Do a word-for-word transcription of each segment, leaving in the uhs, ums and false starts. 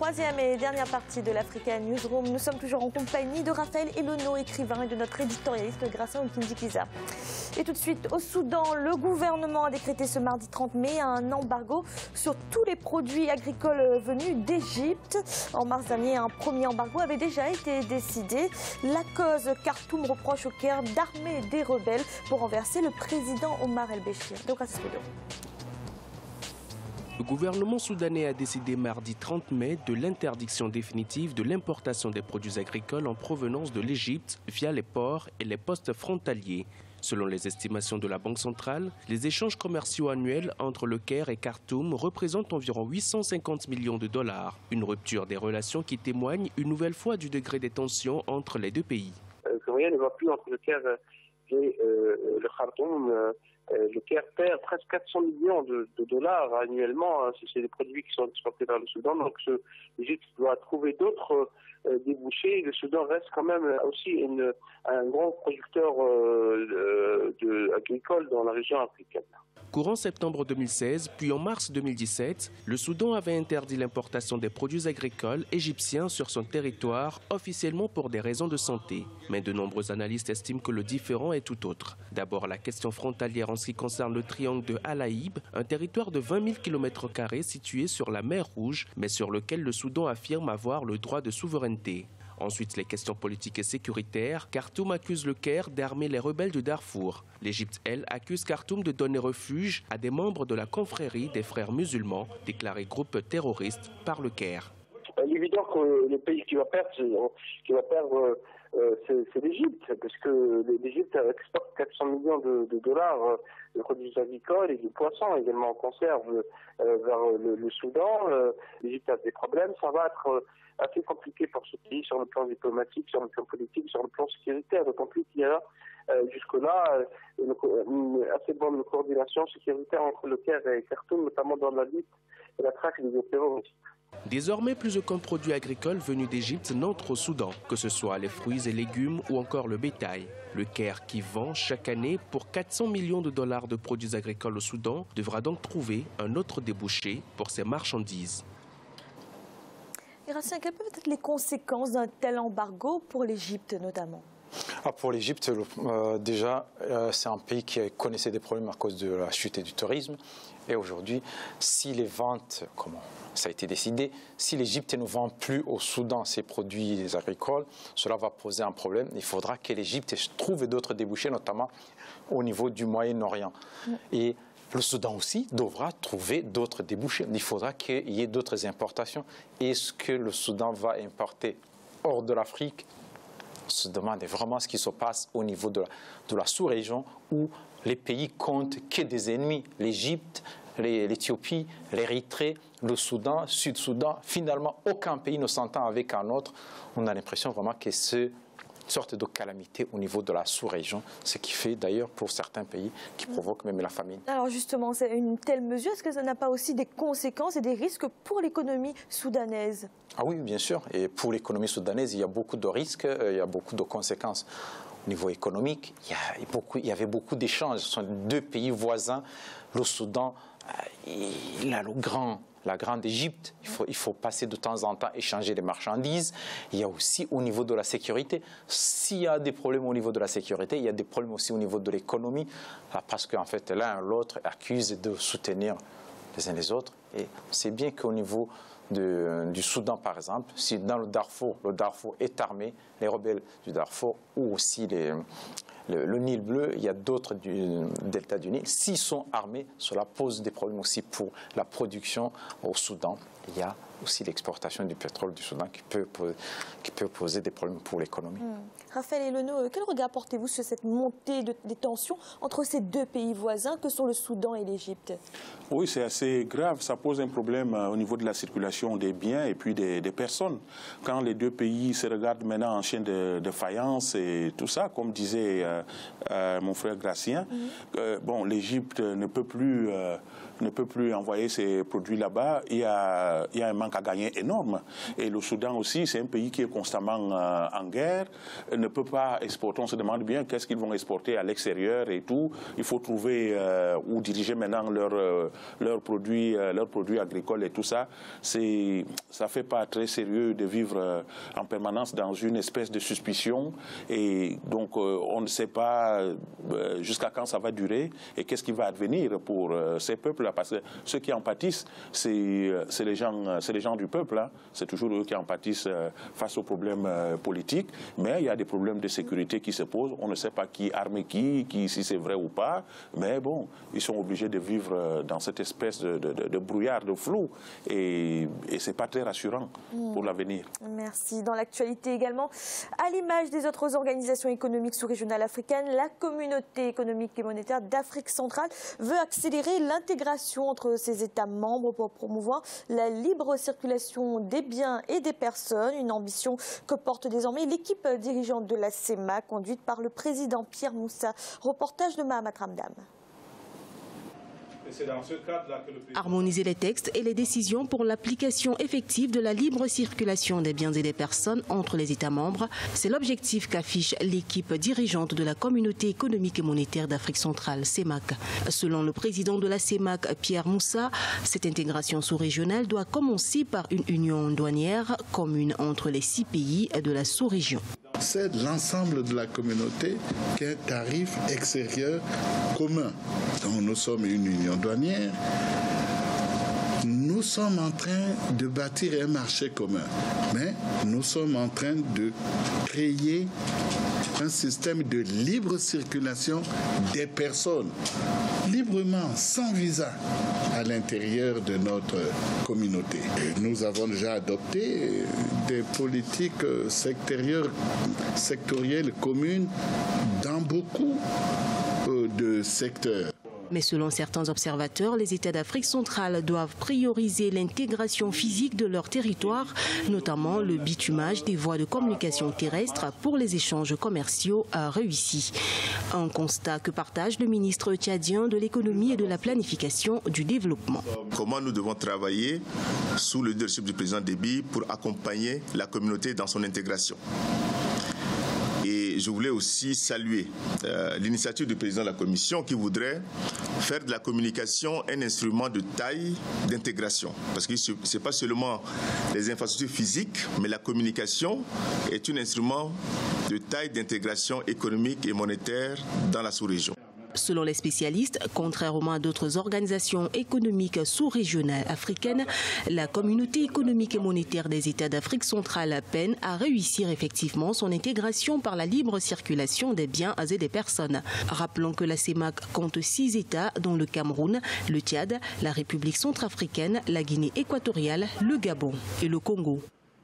Troisième et dernière partie de l'Africa Newsroom. Nous sommes toujours en compagnie de Raphaël Elono, écrivain, et de notre éditorialiste Gracien Okindikiza. Et tout de suite, au Soudan, le gouvernement a décrété ce mardi trente mai un embargo sur tous les produits agricoles venus d'Égypte. En mars dernier, un premier embargo avait déjà été décidé. La cause, Khartoum reproche au Caire d'armer des rebelles pour renverser le président Omar el-Béchir. Donc, Le gouvernement soudanais a décidé mardi trente mai de l'interdiction définitive de l'importation des produits agricoles en provenance de l'Égypte via les ports et les postes frontaliers. Selon les estimations de la Banque centrale, les échanges commerciaux annuels entre le Caire et Khartoum représentent environ huit cent cinquante millions de dollars. Une rupture des relations qui témoigne une nouvelle fois du degré des tensions entre les deux pays. Euh, que rien ne va plus entre le Caire et euh, le Khartoum. Euh, le Caire perd presque quatre cents millions de, de dollars annuellement. Hein, c'est des produits qui sont exportés vers le Soudan. Donc l'Égypte doit trouver d'autres euh, débouchés. Le Soudan reste quand même aussi une, un grand producteur euh, de, de, agricole dans la région africaine. Courant septembre deux mille seize, puis en mars deux mille dix-sept, le Soudan avait interdit l'importation des produits agricoles égyptiens sur son territoire, officiellement pour des raisons de santé. Mais de nombreux analystes estiment que le différend est tout autre. D'abord, la question frontalière en ce qui concerne le triangle de Al-Aïb, un territoire de vingt mille kilomètres carrés situé sur la mer Rouge, mais sur lequel le Soudan affirme avoir le droit de souveraineté. Ensuite, les questions politiques et sécuritaires. Khartoum accuse le Caire d'armer les rebelles du Darfour. L'Égypte, elle, accuse Khartoum de donner refuge à des membres de la confrérie des frères musulmans, déclarés groupe terroriste par le Caire. Il est évident que le pays qui va perdre, qui va perdre euh, c'est l'Égypte, parce que l'Égypte exporte quatre cents millions de, de dollars euh, de produits agricoles et du poisson également en conserve euh, vers le, le Soudan. Euh, L'Égypte a des problèmes, ça va être euh, assez compliqué pour ce pays sur le plan diplomatique, sur le plan politique, sur le plan sécuritaire, d'autant plus qu'il y a euh, jusque-là une, une assez bonne coordination sécuritaire entre le Caire et Khartoum, notamment dans la lutte et la traque des terroristes. Désormais, plus aucun produit agricole venu d'Égypte n'entre au Soudan, que ce soit les fruits et légumes ou encore le bétail. Le Caire, qui vend chaque année pour quatre cents millions de dollars de produits agricoles au Soudan, devra donc trouver un autre débouché pour ses marchandises. Gracien, quelles peuvent être les conséquences d'un tel embargo pour l'Égypte notamment? Ah, pour l'Égypte, euh, déjà, euh, c'est un pays qui connaissait des problèmes à cause de la chute du tourisme. Et aujourd'hui, si les ventes, comment ça a été décidé, si l'Égypte ne vend plus au Soudan ses produits agricoles, cela va poser un problème. Il faudra que l'Égypte trouve d'autres débouchés, notamment au niveau du Moyen-Orient. Mm. Et le Soudan aussi devra trouver d'autres débouchés. Il faudra qu'il y ait d'autres importations. Est-ce que le Soudan va importer hors de l'Afrique? On se demande vraiment ce qui se passe au niveau de la, de la sous-région où les pays comptent que des ennemis. L'Égypte, l'Éthiopie, l'Érythrée, le Soudan, Sud-Soudan. Finalement, aucun pays ne s'entend avec un autre. On a l'impression vraiment que c'est une sorte de calamité au niveau de la sous-région, ce qui fait d'ailleurs pour certains pays qui provoque même la famine. Alors justement, c'est une telle mesure, est-ce que ça n'a pas aussi des conséquences et des risques pour l'économie soudanaise? Ah oui, bien sûr. Et pour l'économie soudanaise, il y a beaucoup de risques, il y a beaucoup de conséquences. Au niveau économique, il y, a beaucoup, il y avait beaucoup d'échanges. Ce sont deux pays voisins. Le Soudan, il a le grand... la grande Égypte, il faut, il faut passer de temps en temps échanger des marchandises. Il y a aussi au niveau de la sécurité. S'il y a des problèmes au niveau de la sécurité, il y a des problèmes aussi au niveau de l'économie, parce qu'en fait l'un ou l'autre accuse de soutenir les uns les autres. Et c'est bien qu'au niveau de, du Soudan, par exemple, si dans le Darfour, le Darfour est armé, les rebelles du Darfour ou aussi les... Le, le Nil bleu, il y a d'autres du delta du Nil. S'ils sont armés, cela pose des problèmes aussi pour la production au Soudan. Il y a aussi l'exportation du pétrole du Soudan qui peut, qui peut poser des problèmes pour l'économie. Mmh. Raphaël Elono, quel regard portez-vous sur cette montée de, des tensions entre ces deux pays voisins que sont le Soudan et l'Égypte? Oui, c'est assez grave. Ça pose un problème au niveau de la circulation des biens et puis des, des personnes. Quand les deux pays se regardent maintenant en chaîne de, de faïence et tout ça, comme disait euh, euh, mon frère Gracien, mmh. euh, bon, l'Égypte ne peut plus... Euh, ne peut plus envoyer ses produits là-bas. Il y a, il y a un manque manque à gagner énorme. Et le Soudan aussi, c'est un pays qui est constamment euh, en guerre, ne peut pas exporter. On se demande bien qu'est-ce qu'ils vont exporter à l'extérieur et tout. Il faut trouver euh, où diriger maintenant leurs euh, leurs produits, euh, leurs produits agricoles et tout ça. C'est, ça fait pas très sérieux de vivre euh, en permanence dans une espèce de suspicion. Et donc, euh, on ne sait pas euh, jusqu'à quand ça va durer et qu'est-ce qui va advenir pour euh, ces peuples-là. Parce que ceux qui en pâtissent, c'est euh, les gens, c'est les gens du peuple. Hein. C'est toujours eux qui en pâtissent euh, face aux problèmes euh, politiques. Mais il y a des problèmes de sécurité qui se posent. On ne sait pas qui arme qui, qui si c'est vrai ou pas. Mais bon, ils sont obligés de vivre euh, dans cette espèce de, de, de, de brouillard, de flou. Et, et ce n'est pas très rassurant mmh. pour l'avenir. Merci. Dans l'actualité également, à l'image des autres organisations économiques sous-régionales africaines, la communauté économique et monétaire d'Afrique centrale veut accélérer l'intégration entre ses États membres pour promouvoir la libre circulation des biens et des personnes. Une ambition que porte désormais l'équipe dirigeante de la CEMAC, conduite par le président Pierre Moussa. Reportage de Mahamat Ramdam. Harmoniser les textes et les décisions pour l'application effective de la libre circulation des biens et des personnes entre les États membres, c'est l'objectif qu'affiche l'équipe dirigeante de la communauté économique et monétaire d'Afrique centrale, CEMAC. Selon le président de la CEMAC, Pierre Moussa, cette intégration sous-régionale doit commencer par une union douanière commune entre les six pays de la sous-région. C'est l'ensemble de la communauté qui a un tarif extérieur commun. Donc nous sommes une union douanière. Nous sommes en train de bâtir un marché commun, mais nous sommes en train de créer un système de libre circulation des personnes, librement, sans visa, à l'intérieur de notre communauté. Et nous avons déjà adopté des politiques sectorielles, sectorielles communes dans beaucoup de secteurs. Mais selon certains observateurs, les États d'Afrique centrale doivent prioriser l'intégration physique de leur territoire, notamment le bitumage des voies de communication terrestre pour les échanges commerciaux réussis. Un constat que partage le ministre tchadien de l'économie et de la planification du développement. Comment nous devons travailler sous le leadership du président Déby pour accompagner la communauté dans son intégration. Et je voulais aussi saluer euh, l'initiative du président de la Commission qui voudrait faire de la communication un instrument de taille d'intégration. Parce que ce n'est pas seulement les infrastructures physiques, mais la communication est un instrument de taille d'intégration économique et monétaire dans la sous-région. Selon les spécialistes, contrairement à d'autres organisations économiques sous-régionales africaines, la communauté économique et monétaire des États d'Afrique centrale peine à réussir effectivement son intégration par la libre circulation des biens et des personnes. Rappelons que la CEMAC compte six États, dont le Cameroun, le Tchad, la République centrafricaine, la Guinée équatoriale, le Gabon et le Congo.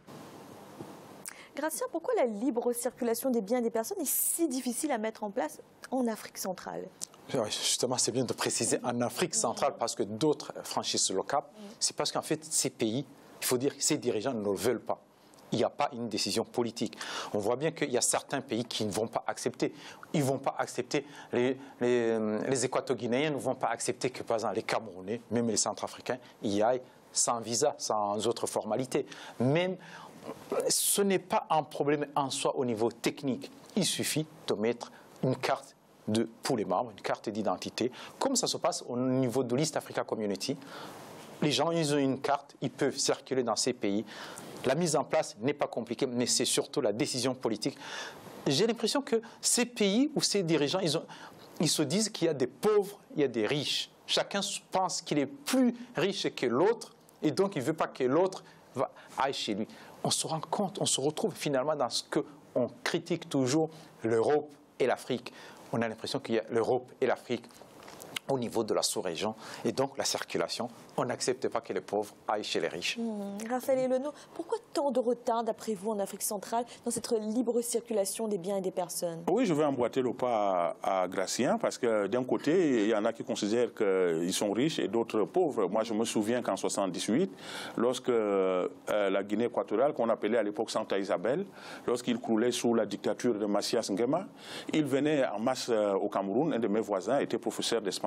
Gratien, pourquoi la libre circulation des biens et des personnes est si difficile à mettre en place en Afrique centrale? Justement, c'est bien de préciser en Afrique centrale parce que d'autres franchissent le cap. C'est parce qu'en fait, ces pays, il faut dire que ces dirigeants ne le veulent pas. Il n'y a pas une décision politique. On voit bien qu'il y a certains pays qui ne vont pas accepter. Ils ne vont pas accepter, les, les, les Équato-Guinéens ne vont pas accepter que, par exemple, les Camerounais, même les Centrafricains, y aillent sans visa, sans autres formalités. Même ce n'est pas un problème en soi au niveau technique. Il suffit de mettre une carte de, pour les membres, une carte d'identité. Comme ça se passe au niveau de l'East Africa Community, les gens ils ont une carte, ils peuvent circuler dans ces pays. La mise en place n'est pas compliquée, mais c'est surtout la décision politique. J'ai l'impression que ces pays ou ces dirigeants, ils, ont, ils se disent qu'il y a des pauvres, il y a des riches. Chacun pense qu'il est plus riche que l'autre et donc il ne veut pas que l'autre aille chez lui. On se rend compte, on se retrouve finalement dans ce qu'on critique toujours, l'Europe et l'Afrique. On a l'impression qu'il y a l'Europe et l'Afrique au niveau de la sous-région. Et donc la circulation, on n'accepte pas que les pauvres aillent chez les riches. Mmh. Raphaël Elono, pourquoi tant de retard, d'après vous, en Afrique centrale, dans cette libre circulation des biens et des personnes? Oui, je vais emboîter le pas à, à Gratien, parce que d'un côté, il y en a qui considèrent qu'ils sont riches et d'autres pauvres. Moi, je me souviens qu'en soixante-dix-huit, lorsque euh, la Guinée équatoriale, qu'on appelait à l'époque Santa Isabel, lorsqu'il croulait sous la dictature de Macias Nguema, il venait en masse euh, au Cameroun. Un de mes voisins était professeur d'espagnol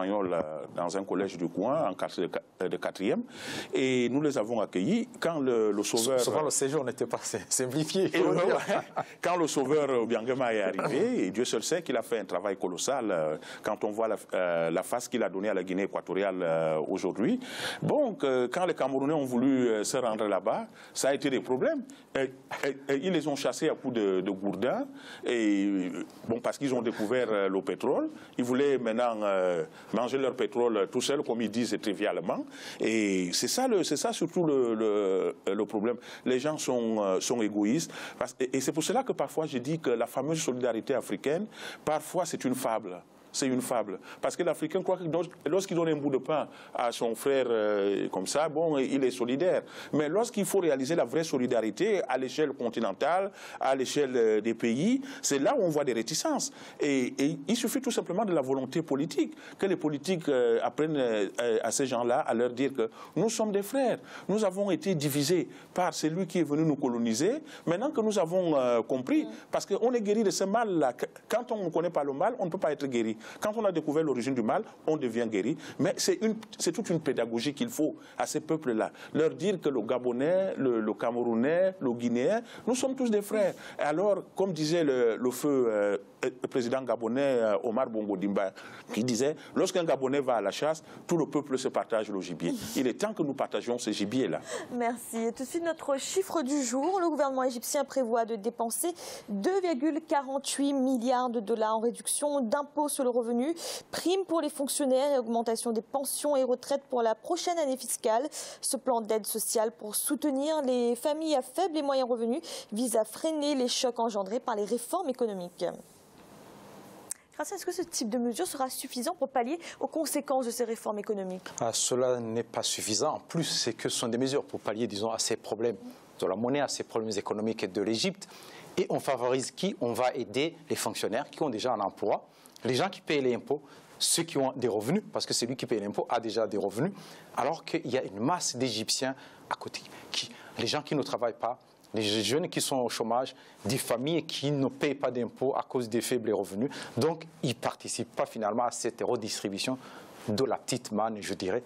espagnol euh, dans un collège du coin, en classe de quatrième, et nous les avons accueillis. Quand le, le sauveur... Souvent, le séjour n'était pas simplifié. Et le, quand le sauveur Obiangema est arrivé, et Dieu seul sait qu'il a fait un travail colossal, euh, quand on voit la, euh, la face qu'il a donnée à la Guinée équatoriale euh, aujourd'hui. Bon, euh, quand les Camerounais ont voulu euh, se rendre là-bas, ça a été des problèmes. Et, et, et ils les ont chassés à coups de, de gourdin, et, bon, parce qu'ils ont découvert euh, le pétrole. Ils voulaient maintenant euh, manger leur pétrole tout seuls, comme ils disent trivialement. Et c'est ça, le, c'est ça surtout le, le, le problème. Les gens sont, euh, sont égoïstes. Parce, et, et c'est pour cela que parfois je dis que la fameuse solidarité africaine, parfois c'est une fable. C'est une fable. Parce que l'Africain croit que lorsqu'il donne un bout de pain à son frère euh, comme ça, bon, il est solidaire. Mais lorsqu'il faut réaliser la vraie solidarité à l'échelle continentale, à l'échelle euh, des pays, c'est là où on voit des réticences. Et, et il suffit tout simplement de la volonté politique, que les politiques euh, apprennent euh, à ces gens-là à leur dire que nous sommes des frères. Nous avons été divisés par celui qui est venu nous coloniser. Maintenant que nous avons euh, compris, parce qu'on est guéri de ce mal-là. Quand on ne connaît pas le mal, on ne peut pas être guéri. Quand on a découvert l'origine du mal, on devient guéri. Mais c'est toute une pédagogie qu'il faut à ces peuples-là. Leur dire que le Gabonais, le, le Camerounais, le Guinéen, nous sommes tous des frères. Et alors, comme disait le, le feu euh, le président gabonais euh, Omar Bongo Dimba, qui disait, lorsqu'un Gabonais va à la chasse, tout le peuple se partage le gibier. Il est temps que nous partagions ce gibier-là. Merci. Et tout de suite, notre chiffre du jour. Le gouvernement égyptien prévoit de dépenser deux virgule quarante-huit milliards de dollars en réduction d'impôts sur le revenu, primes pour les fonctionnaires et augmentation des pensions et retraites pour la prochaine année fiscale. Ce plan d'aide sociale pour soutenir les familles à faible et moyen revenus vise à freiner les chocs engendrés par les réformes économiques. Est-ce que ce type de mesure sera suffisant pour pallier aux conséquences de ces réformes économiques? Ah, cela n'est pas suffisant. En plus, c'est que ce sont des mesures pour pallier, disons, à ces problèmes de la monnaie, à ces problèmes économiques de l'Égypte. Et on favorise qui? On va aider les fonctionnaires qui ont déjà un emploi, les gens qui payent les impôts, ceux qui ont des revenus, parce que celui qui paye l'impôt a déjà des revenus, alors qu'il y a une masse d'Égyptiens à côté. Qui, les gens qui ne travaillent pas, les jeunes qui sont au chômage, des familles qui ne payent pas d'impôts à cause des faibles revenus. Donc, ils ne participent pas finalement à cette redistribution de la petite manne, je dirais.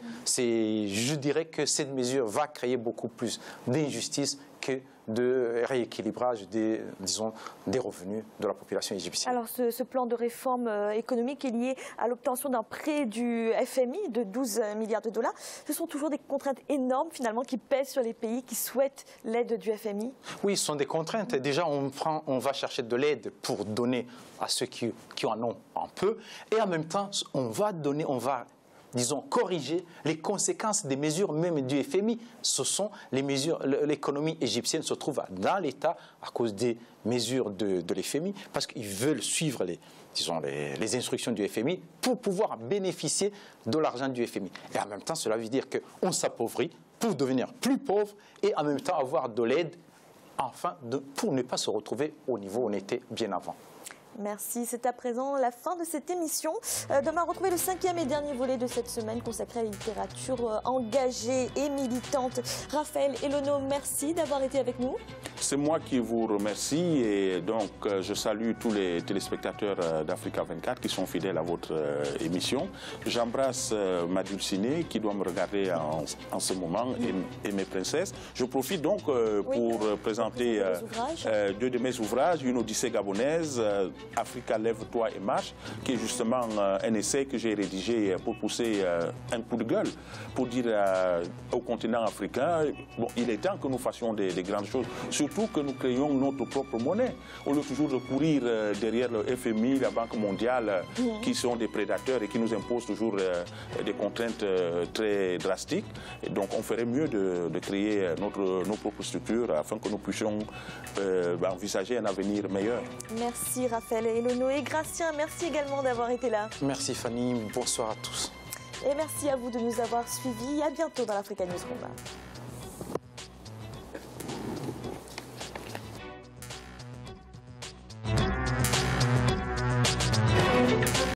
Je dirais que cette mesure va créer beaucoup plus d'injustice que de rééquilibrage des, disons, des revenus de la population égyptienne. Alors ce, ce plan de réforme euh, économique est lié à l'obtention d'un prêt du F M I de douze milliards de dollars. Ce sont toujours des contraintes énormes finalement qui pèsent sur les pays qui souhaitent l'aide du F M I? Oui, ce sont des contraintes. Déjà, on, prend, on va chercher de l'aide pour donner à ceux qui, qui en ont un peu. Et en même temps, on va donner, on va disons, corriger les conséquences des mesures même du F M I. Ce sont les mesures, l'économie égyptienne se trouve dans l'état à cause des mesures de, de l'F M I, parce qu'ils veulent suivre les, disons, les, les instructions du F M I pour pouvoir bénéficier de l'argent du F M I. Et en même temps, cela veut dire qu'on s'appauvrit pour devenir plus pauvre et en même temps avoir de l'aide, enfin, de, pour ne pas se retrouver au niveau où on était bien avant. Merci. C'est à présent la fin de cette émission. Euh, demain, retrouvez le cinquième et dernier volet de cette semaine consacré à la littérature euh, engagée et militante. Raphaël Elono, merci d'avoir été avec nous. C'est moi qui vous remercie et donc euh, je salue tous les téléspectateurs euh, d'Africa vingt-quatre qui sont fidèles à votre euh, émission. J'embrasse euh, ma dulcinée qui doit me regarder en, en ce moment et, et mes princesses. Je profite donc euh, oui, pour euh, présenter euh, euh, deux de mes ouvrages, une Odyssée gabonaise, euh, Africa, lève-toi et marche, qui est justement euh, un essai que j'ai rédigé pour pousser euh, un coup de gueule, pour dire euh, au continent africain, bon, il est temps que nous fassions des, des grandes choses, surtout que nous créions notre propre monnaie, au lieu toujours de courir euh, derrière le F M I, la Banque mondiale, mmh. qui sont des prédateurs et qui nous imposent toujours euh, des contraintes euh, très drastiques. Et donc on ferait mieux de, de créer notre, nos propres structures afin que nous puissions euh, envisager un avenir meilleur. Merci Raphaël Elono et Gratien, merci également d'avoir été là. Merci Fanny, bonsoir à tous. Et merci à vous de nous avoir suivis. À bientôt dans l'Africa Newsroom.